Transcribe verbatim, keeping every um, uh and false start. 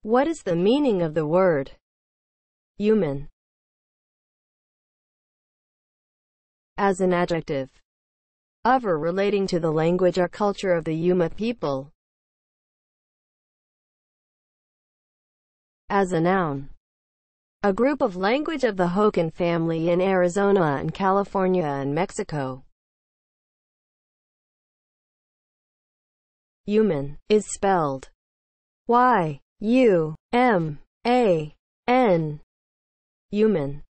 What is the meaning of the word human as an adjective of or relating to the language or culture of the Yuma people? As a noun, a group of language of the Hokan family in Arizona and California and Mexico. Human is spelled Y U M A N. Human.